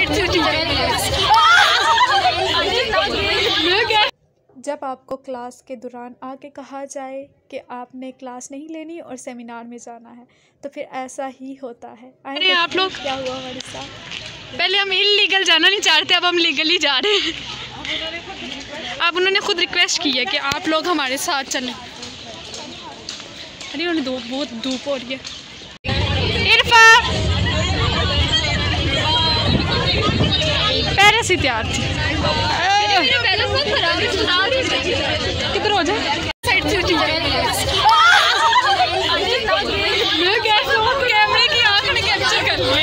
जब आपको क्लास के दौरान आके कहा जाए कि आपने क्लास नहीं लेनी और सेमिनार में जाना है तो फिर ऐसा ही होता है। अरे आप लोग क्या हुआ हमारे साथ? पहले हम इलीगल जाना नहीं चाहते, अब हम लीगली जा रहे हैं। अब उन्होंने खुद रिक्वेस्ट की है कि आप लोग हमारे साथ चलें। अरे उन्हें बहुत धूप हो रही है। इरफा पहले से तैयार थी। किधर हो जाए कैमरे की आंख ने कैप्चर कर लिया।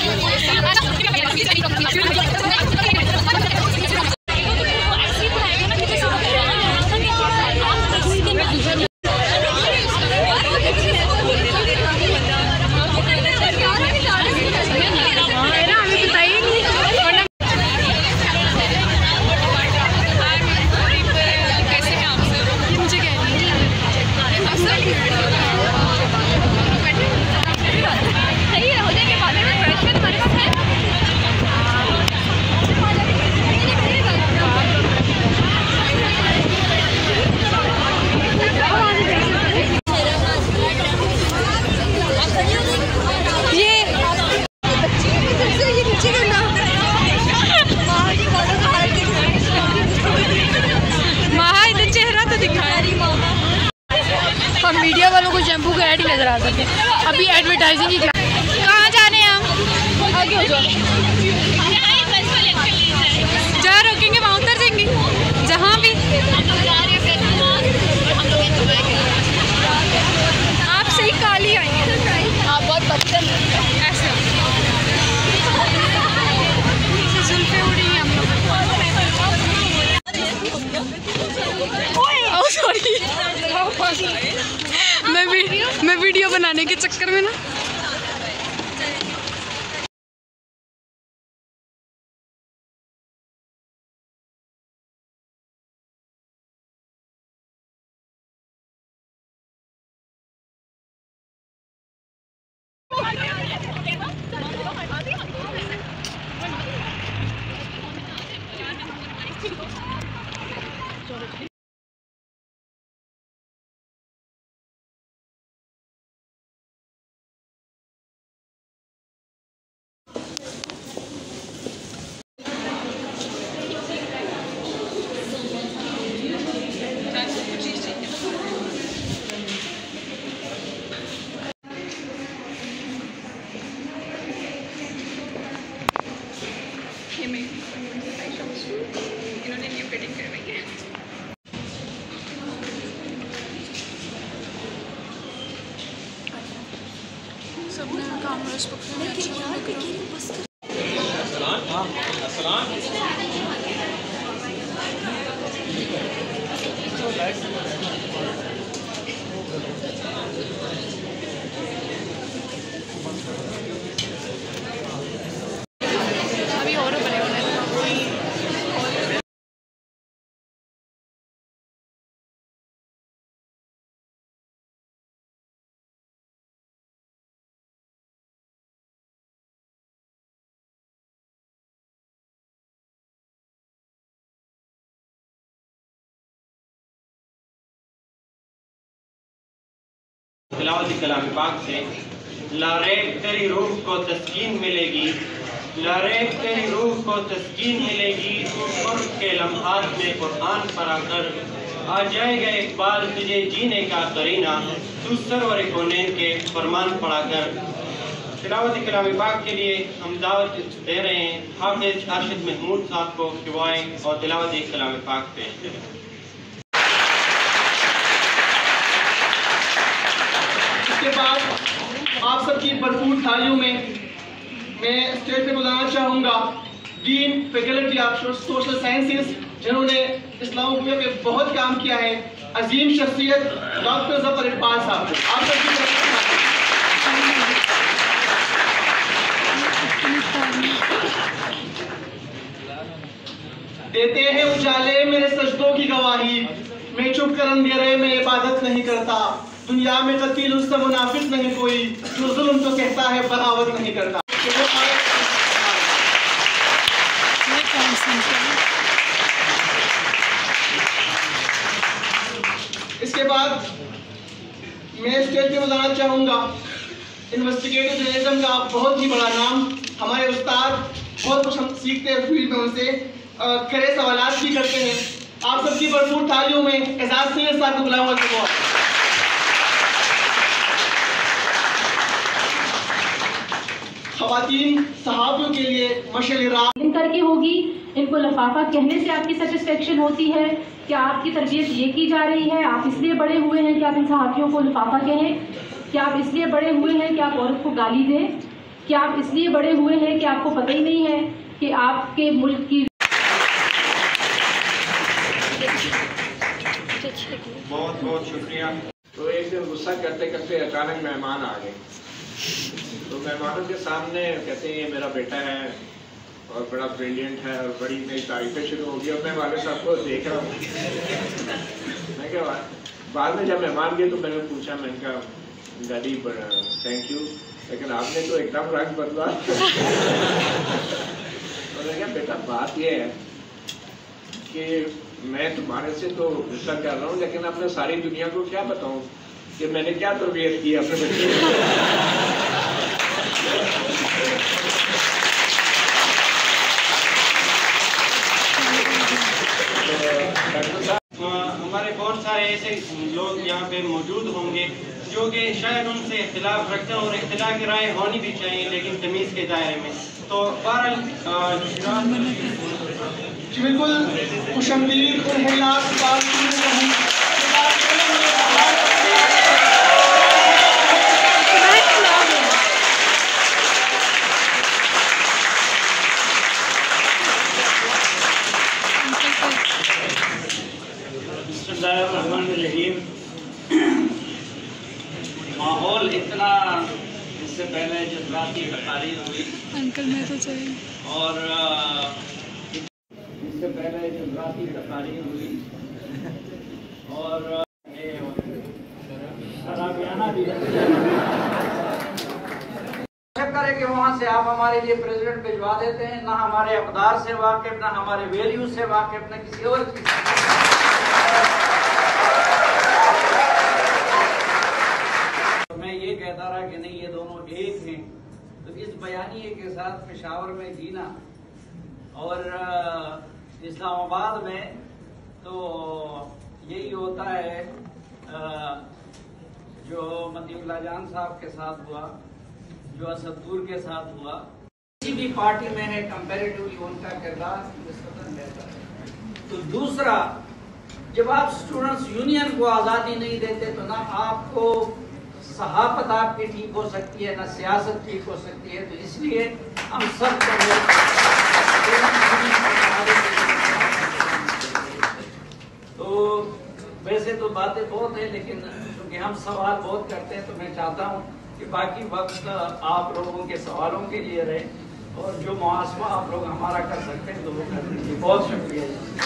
हम मीडिया वालों को शैम्पू का ऐड ही नजर आ सके। अभी एडवर्टाइजिंग ही कहाँ जा रहे हैं हम? आगे हो जाओ, जहाँ रोकेंगे वहाँ उतर जाएंगे। जहाँ भी आप सही काली आई हैं, आप बहुत बदतमीज ऐसे जुल्फे उड़ी हैं हम लोग। सॉरी मैं वीडियो बनाने के चक्कर में ना इन्होंने न्यू कटिंग करवाई है। सबने कैमरास पकड़े अभी और बने होने। तिलावत कलाम पाक से लारेब तेरी रूह को तस्कीन मिलेगी, लारेब तेरी रूह को तस्कीन मिलेगी। तू कुर्ब के लम्हात में कुरान पढ़ा कर आ जाएगा एक बार तुझे जीने का करीना, तू सरवर कौनैन के फरमान पढ़ा कर। तिलावत कलाम पाक के लिए हम दावत दे रहे हैं हाफिज अर्शद महमूद साहब को दुआएं और तिलावत कलाम पाक पेश करें। के बाद आप सबकी भरपूर तालियों में मैं स्टेज पे बुलाना चाहूँगा dean faculty of social sciences, जिन्होंने इस्लामोफोबिया पे बहुत काम किया है, अजीम शख्सियत डॉक्टर ज़फ़र इकबाल साहब। आप सबकी देते हैं उजाले मेरे सजदों की गवाही, मैं चुप कर अंधेरे में इबादत नहीं करता। दुनिया में कतील उससे मुनाफिक नहीं कोई, जो जुल्म तो कहता है बगावत नहीं करता। इसके बाद मैं स्टेज पे बताना चाहूँगा इन्वेस्टिगेटिव जर्नलिज्म का बहुत ही बड़ा नाम, हमारे उस्ताद बहुत कुछ हम सीखते हैं फील्ड में, उनसे खड़े सवालात भी करते हैं। आप सबकी भरपूर तालियों में एजाज सैयद साहब को बुलाऊंगा। ख़वातीन सहाबियों के लिए मशअल राह करके होगी। इनको लफाफा कहने से आपकी सेटिस्फेक्शन होती है? क्या आपकी तरबियत ये की जा रही है, आप इसलिए बड़े हुए हैं कि आप इन सहाबियों को लफाफा कहें? क्या आप इसलिए बड़े हुए हैं कि आप औरत को गाली दें? क्या आप इसलिए बड़े हुए हैं कि आपको पता ही नहीं है कि आपके मुल्क की। बहुत बहुत शुक्रिया। तो एक दिन गुस्सा करते करते अचानक मेहमान आ गए, तो मेहमानों के सामने कहते हैं ये मेरा बेटा है और बड़ा ब्रिलियंट है, और बड़ी नई तारीफें शुरू हो गई। और मैं वाले साहब को देख रहा हूँ, मैं क्या बाद में जब मेहमान गए तो मैंने पूछा, मैंने कहा डैडी थैंक यू, लेकिन आपने तो एकदम रंग बदला। तो मैं क्या बेटा बात ये है कि मैं तुम्हारे से तो गुस्सा कर रहा हूँ, लेकिन अपने सारी दुनिया को क्या बताऊँ कि मैंने क्या तरबियत की अपने बच्चे हमारे बहुत सारे ऐसे लोग यहाँ पे मौजूद होंगे जो कि शायद उनसे इख्तिलाफ रखते हैं, और इख्तिलाफ की राय होनी भी चाहिए लेकिन तमीज़ के दायरे में। तो बहरहाल बिल्कुल खुशमदीद और हिलास बात माहौल इतना, इससे पहले जज्बाती तकारीर हुई अंकल मैं तो चाहिए, और इससे पहले जज्बाती तकारीर हुई और करें कि वहाँ से आप हमारे लिए प्रेसिडेंट भिजवा देते हैं, ना हमारे अक़दार से वाकिफ, ना हमारे वैल्यूज से वाकिफ, ना किसी और चीज़। मैं ये कहता रहा कि नहीं ये दोनों एक हैं, तो इस बयानिए के साथ पेशावर में जीना और इस्लामाबाद में तो यही होता है जो मतीउल्लाह जान साहब के साथ हुआ, जो असदूर के साथ हुआ। किसी भी पार्टी में है कंपैरेटिवली उनका किरदार बेहतर है। तो दूसरा, जब आप स्टूडेंट्स यूनियन को आज़ादी नहीं देते तो ना आपको सहाफत आपकी ठीक हो सकती है, ना सियासत ठीक हो सकती है। तो इसलिए हम सब तो वैसे तो बातें बहुत है, लेकिन क्योंकि हम सवाल बहुत करते हैं तो मैं चाहता हूँ कि बाकी वक्त आप लोगों के सवालों के लिए रहे, और जो मुआसवा आप लोग हमारा कर सकते हैं तो वो कर दीजिए। बहुत शुक्रिया।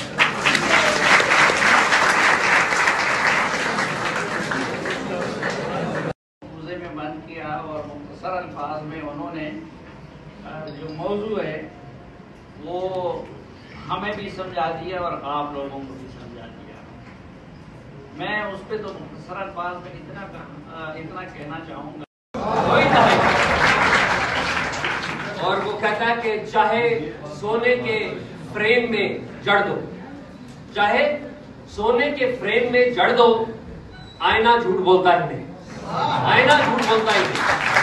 मुझे में बंद किया और मुख्तसर अल्फाज में उन्होंने जो मौजू है वो हमें भी समझा दिया और आप लोगों को भी समझा दिया। मैं उस पर तो मुख्तसर अल्फाज में इतना कहना चाहूँगा। और वो कहता है कि चाहे सोने के फ्रेम में जड़ दो, चाहे सोने के फ्रेम में जड़ दो, आईना झूठ बोलता है नहीं, आईना झूठ बोलता ही नहीं।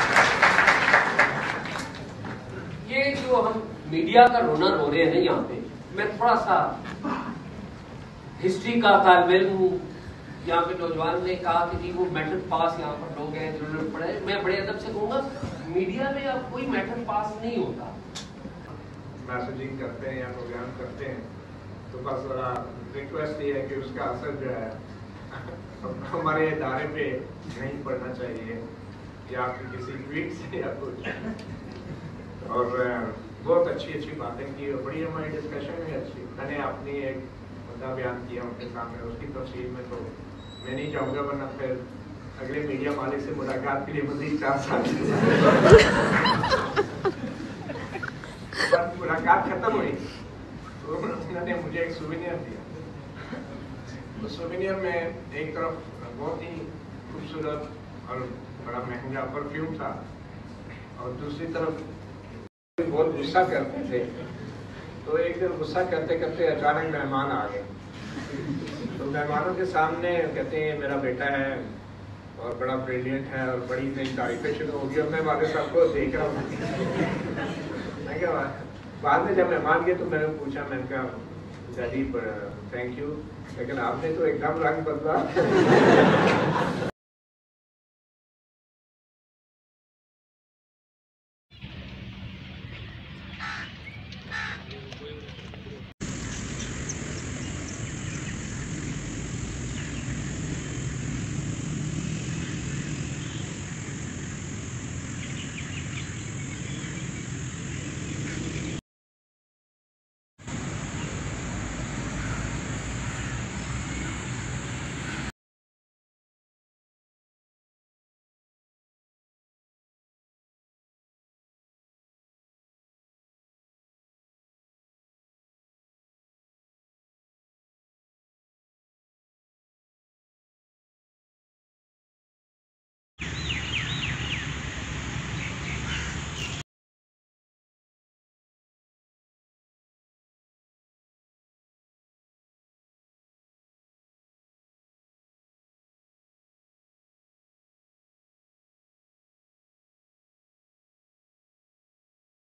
ये जो हम मीडिया का रोना रो रहे हैं ना यहाँ पे, मैं थोड़ा सा हिस्ट्री का तालिब इल्म हूँ। यहाँ पे नौजवान ने कहा कि जी वो मैट्रिक पास यहाँ पर लोग हैं जिन्होंने पढ़े। मैं बड़े अदब से कहूँगा मीडिया में अब कोई मैट्रिक पास नहीं होता। मैसेजिंग करते हैं या प्रोग्राम करते हैं तो बस बड़ा रिक्वेस्ट ये है कि उसका असर जो है हमारे इदारे पे नहीं पड़ना चाहिए, या फिर किसी ट्वीट से या कुछ। और बहुत अच्छी अच्छी बातें की और बड़ी हमारी डिस्कशन भी अच्छी। मैंने अपनी एक मुद्दा बयान किया उनके सामने, उसकी तफसील में तो मैं नहीं चाहूँगा, वरना फिर अगले मीडिया मालिक से मुलाकात के लिए मज़ीद 4 साल मुलाकात खत्म हुई तो उन्होंने मुझे एक सुवेनियर दिया। तो सुवेनियर में एक तरफ बहुत ही खूबसूरत और बड़ा महंगा परफ्यूम था और दूसरी तरफ बहुत गुस्सा करते थे। तो एक दिन गुस्सा करते करते अचानक मेहमान आ गए। तो मेहमानों के सामने कहते हैं मेरा बेटा है और बड़ा ब्रिलियंट है और बड़ी नई तारीफें शुरू हो गई और मैं वाले साहब को देख रहा हूँ। मैं क्या बाद में जब मेहमान गए तो मैंने पूछा, मैंने कहा डैडी थैंक यू, लेकिन आपने तो एकदम रंग बदला।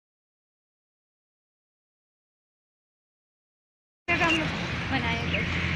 बनाएंगे।